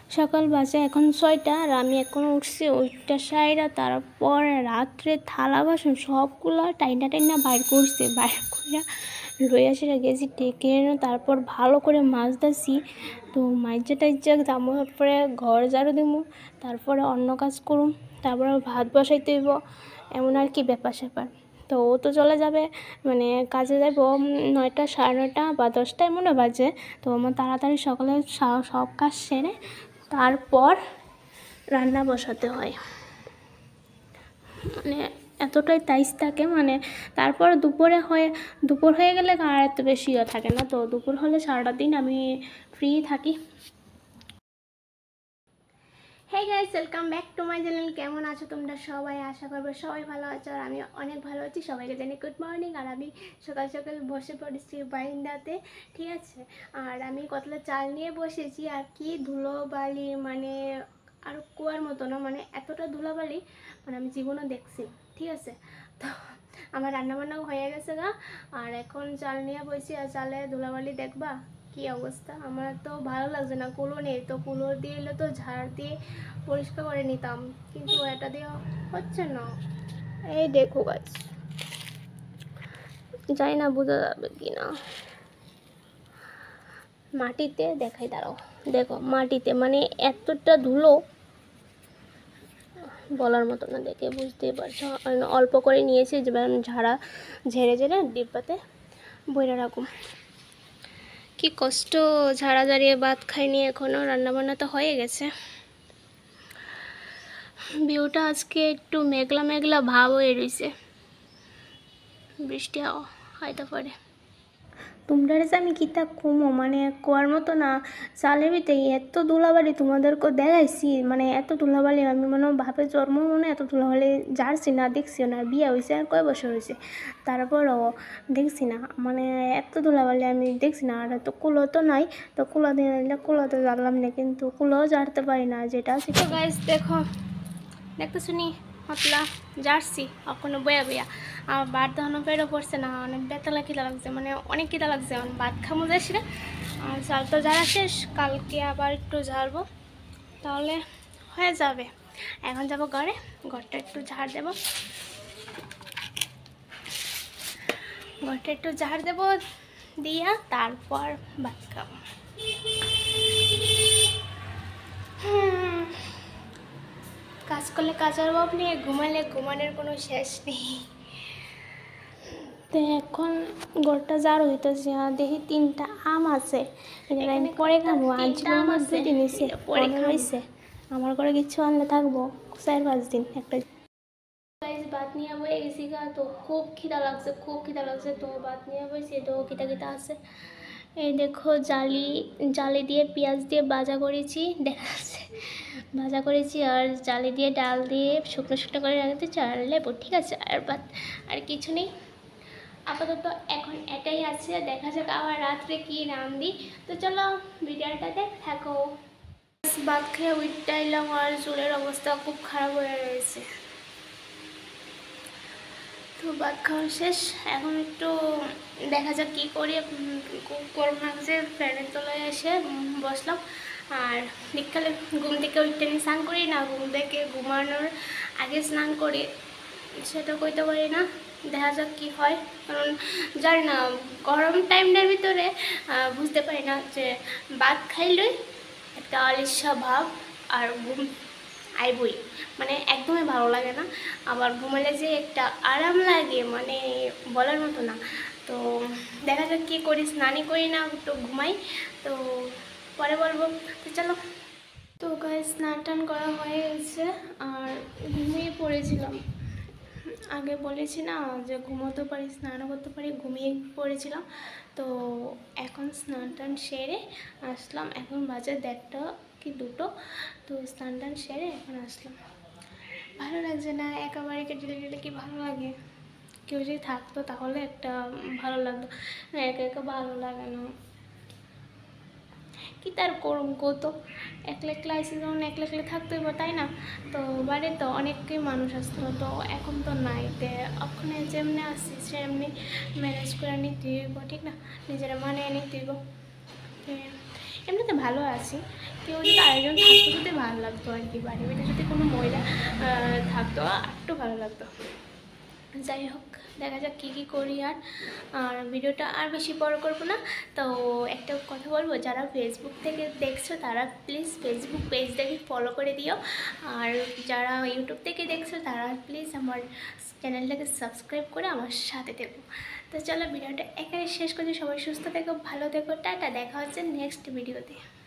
সকাল বাজে এখন 6টা আর আমি এখন উঠছি 8টা সাইরা। তারপর রাত্রে থালা বাসন সবগুলা টাইনা টাইনা বাইর করছে, বাইর করে লইয়া সেটা গেছি ডেকে এনে তারপর ভালো করে মাছ দাসি। তো মাইজা টাইজা তারপরে ঘর ঝাড়ু দিব, তারপরে অন্য কাজ করুম, তারপরে ভাত বসাইতে হইব, এমন আর কি ব্যাপার স্যাপার। তো ও তো চলে যাবে, মানে কাজে যাব 9টা 9:30 বা 10টা এমনও বাজে। তো আমার তাড়াতাড়ি সকালে সব কাজ সেরে তারপর রান্না বসাতে হয়, মানে এতটাই তাইজ থাকে। মানে তারপর দুপুর হয়ে গেলে আর এত বেশিও থাকে না। তো দুপুর হলে সারাটা দিন আমি ফ্রি থাকি। Hey guys, welcome back to my channel. কেমন আছো তোমরা সবাই? আশা করবো সবাই ভালো আছো আর আমি অনেক ভালো আছি। সবাইকে জানি গুড মর্নিং। আর আমি সকাল সকাল বসে পড়েছি বারান্দাতে, ঠিক আছে। আর আমি কতটা চাল নিয়ে বসেছি, আর কি ধুলোবালি, মানে আর কুয়ার মতো না, মানে এতটা ধুলোবালি মানে আমি জীবনও দেখছি, ঠিক আছে। তো আমার রান্নাবান্নাও হয়ে গেছে গা, আর এখন চাল নিয়ে বসি। আর চালে ধুলোবালি দেখবা কি অবস্থা। আমার তো ভালো লাগছে না, কুলো নেই তো। কুলো দিয়ে এলে তো ঝাড় দিয়ে পরিষ্কার করে নিতাম, কিন্তু এটা দিয়ে হচ্ছে না। এই দেখো গাছ, জানি না বোঝা যাবে কি না, মাটিতে দেখাই, দাঁড়াও। দেখো মাটিতে মানে এতটা ধুলো বলার মতো না, দেখে বুঝতেই পারছো। অল্প করে নিয়েছি, ঝেড়ে ডিব্বাতে বইরা রাখুন। কি কষ্ট, ঝাড়া ঝাড়িয়ে ভাত খাইনি এখনও, রান্নাবান্না তো হয়ে গেছে। ভিউটা আজকে একটু মেঘলা মেঘলা ভাব হয়ে রয়েছে, বৃষ্টি হয়তো পারে। তোমরা যে আমি কিতা কমো, মানে কোয়ার মতো না, চালের ভিতরে এত ধুলাবালি তোমাদেরকে দেখাইছি, মানে এত ধুলাবালি আমি মনে ভাবে জন্ম মনে এত ধুলাবালি জারছি না, দেখছিও না। বিয়ে হয়েছে আর কয় বছর হয়েছে, তারপরও দেখছি না, মানে এত ধুলাবালি আমি দেখছি না। আর তো কুলো তো নাই, তো কুলো দিয়ে নিলে কুলো তো জানলাম না, কিন্তু কুলোও জারতে পারি না, যেটা আছে। তো গাইস দেখো, দেখতে শুনি হতলা জার্সি এখনো বয়া বয়া। আমার ভাত দহনো পেটও পড়ছে না, অনেক বেতলা খিদা লাগছে, মানে অনেক খিদা লাগছে। আমার ভাত খামো যাচ্ছি না। আর চাল তো ঝাড়া শেষ, কালকে আবার একটু ঝাড়বো, তাহলে হয়ে যাবে। এখন যাব ঘরটা একটু ঝাড় দেবো, দিয়া তারপর ভাত খাবো। কাজ করলে কাজের অভাব নেই, ঘুমালে ঘুমানোর কোনো শেষ নেই। তো এখন ঘরটা ঝাড়ু হইতেছে, দেখি 3টা আম আছে, আমি পরে খাবো। আনছিল আমার 2 দিন এসে পরে হয়েছে, আমার ঘরে কিছু আনলে থাকবো 4-5 দিন। একটা ভাত নিয়ে বয়ে গেছি গা, তো খুব খিদা লাগছে, তো ভাত নিয়ে বইছি। তো খিদা আছে। এই দেখো জালি দিয়ে পেঁয়াজ দিয়ে ভাজা করেছি, দেখা যাচ্ছে ভাজা করেছি। আর জালি দিয়ে ডাল দিয়ে শুকনো করে রাখতেছি, আর লেবু, ঠিক আছে। আর ভাত, আর কিছু নেই আপাতত। এখন এটাই আছে, দেখা যাক আবার রাত্রে কি রাঁধি। তো চলো ভিডিওটাতে থাকো। ভাত খেয়ে উঠতে এলাম, আর চুলের অবস্থা খুব খারাপ হয়ে রয়েছে। তো ভাত খাওয়া শেষ, এখন একটু দেখা যাক কী করি। করবো না যে ফ্যানের তলায় এসে বসলাম। আর বিকালে ঘুম থেকে উঠতে নিয়ে স্নান করি না, ঘুম থেকে ঘুমানোর আগে স্নান করি, সেটা কইতে পারি না। দেখা যাক কী হয়, কারণ জানি না গরম টাইমটার ভিতরে বুঝতে পারি না যে ভাত খাইলেই একটা আলিস্যা ভাব আর ঘুম আইবই, মানে একদমই ভালো লাগে না। আবার ঘুমালে যে একটা আরাম লাগে, মানে বলার মতো না। তো দেখা যাক কী করি, স্নানই করি না, একটু ঘুমাই, তো পরে বলবো। তো চলো। তো গায়ে স্নান টান করা হয়ে গেছে, আর ঘুমিয়ে পড়েছিলাম। আগে বলেছি না যে ঘুমোতে পারি, স্নানও করতে পারি, ঘুমিয়ে পড়েছিলাম। তো এখন স্নান টান সেরে আসলাম, এখন বাজে 1:30 কি 2টো। তো স্নান টান সেরে এখন আসলাম। ভালো লাগছে না, একা বাড়িতে গেলে কি ভালো লাগে? কেউ যদি থাকতো তাহলে একটা ভালো লাগতো, একা একা ভালো লাগে না। কি তার করুম কত, একলা একলা আইসি যখন একলা একলা থাকতে হইব, তাই না? তো বাড়িতে তো অনেকই মানুষ আসতো, তো এখন তো নাই। তে ওখানে যেমনি আসছি সেমনি ম্যানেজ করে নিতে হইব, ঠিক না? নিজেরা মানে নিতে হইব। এমনিতে ভালো আছি। কেউ যদি আরেকজন থাকতো যদি ভালো লাগতো আর কি, বাড়িতে যদি কোনো মহিলা থাকতো একটু ভালো লাগতো। যাই হোক, দেখা যাক কী কী করি। আর ভিডিওটা আর বেশি বড় করবো না। তো একটা কথা বলবো, যারা ফেসবুক থেকে দেখছো তারা প্লিজ ফেসবুক পেজটাকে ফলো করে দিও, আর যারা ইউটিউব থেকে দেখছো তারা প্লিজ আমার চ্যানেলটাকে সাবস্ক্রাইব করে আমার সাথে থেকো। তো চলো ভিডিওটা এখানে শেষ করছি। সবাই সুস্থ থেকো, ভালো থেকো, টাটা। দেখা হচ্ছে নেক্সট ভিডিওতে।